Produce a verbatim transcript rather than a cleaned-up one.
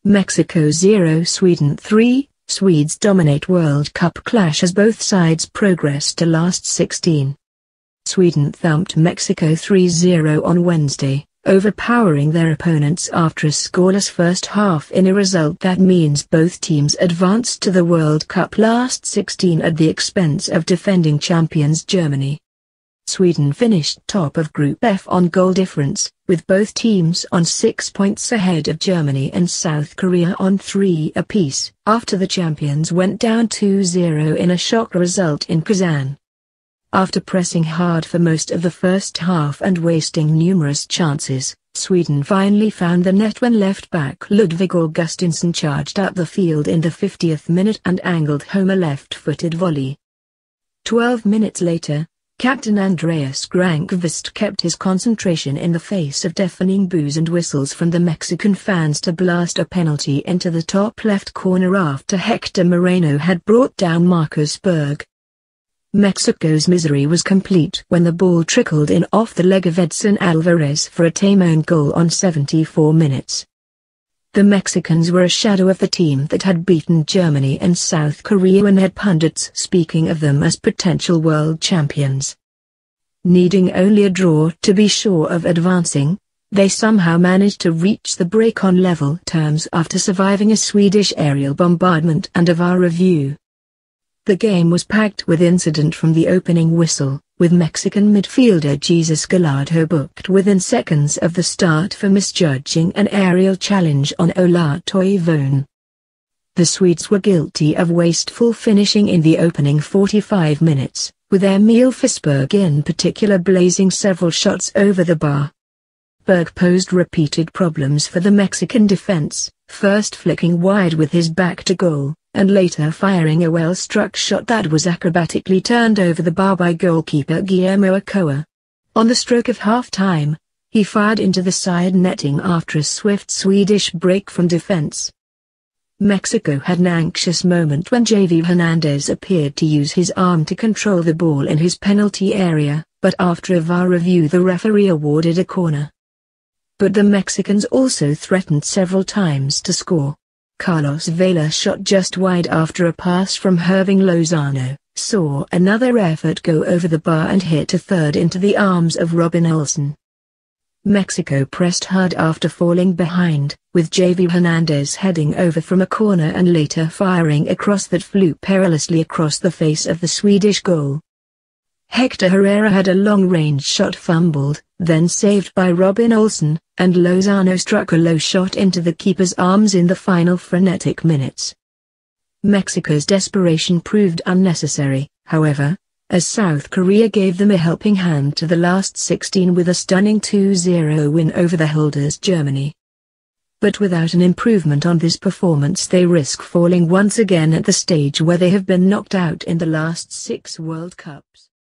Mexico zero Sweden three. Swedes dominate World Cup clash as both sides progress to last sixteen. Sweden thumped Mexico three zero on Wednesday, overpowering their opponents after a scoreless first half in a result that means both teams advanced to the World Cup last sixteen at the expense of defending champions Germany. Sweden finished top of Group F on goal difference, with both teams on six points ahead of Germany and South Korea on three apiece, after the champions went down two zero in a shock result in Kazan. After pressing hard for most of the first half and wasting numerous chances, Sweden finally found the net when left-back Ludvig Augustinsson charged up the field in the fiftieth minute and angled home a left-footed volley. Twelve minutes later, Captain Andreas Granqvist kept his concentration in the face of deafening boos and whistles from the Mexican fans to blast a penalty into the top left corner after Hector Moreno had brought down Marcus Berg. Mexico's misery was complete when the ball trickled in off the leg of Edson Alvarez for a tame own goal on seventy-four minutes. The Mexicans were a shadow of the team that had beaten Germany and South Korea and had pundits speaking of them as potential world champions. Needing only a draw to be sure of advancing, they somehow managed to reach the break on level terms after surviving a Swedish aerial bombardment and a V A R review. The game was packed with incident from the opening whistle, with Mexican midfielder Jesus Gallardo booked within seconds of the start for misjudging an aerial challenge on Ola Toivonen. The Swedes were guilty of wasteful finishing in the opening forty-five minutes, with Emil Forsberg in particular blazing several shots over the bar. Berg posed repeated problems for the Mexican defense, first flicking wide with his back to goal, and later firing a well-struck shot that was acrobatically turned over the bar by goalkeeper Guillermo Ochoa. On the stroke of half-time, he fired into the side netting after a swift Swedish break from defense. Mexico had an anxious moment when Javi Hernandez appeared to use his arm to control the ball in his penalty area, but after a V A R review the referee awarded a corner. But the Mexicans also threatened several times to score. Carlos Vela shot just wide after a pass from Hirving Lozano, saw another effort go over the bar and hit a third into the arms of Robin Olsen. Mexico pressed hard after falling behind, with Javi Hernandez heading over from a corner and later firing a cross that flew perilously across the face of the Swedish goal. Hector Herrera had a long-range shot fumbled, then saved by Robin Olsen, and Lozano struck a low shot into the keeper's arms in the final frenetic minutes. Mexico's desperation proved unnecessary, however, as South Korea gave them a helping hand to the last sixteen with a stunning two zero win over the holders Germany. But without an improvement on this performance they risk falling once again at the stage where they have been knocked out in the last six World Cups.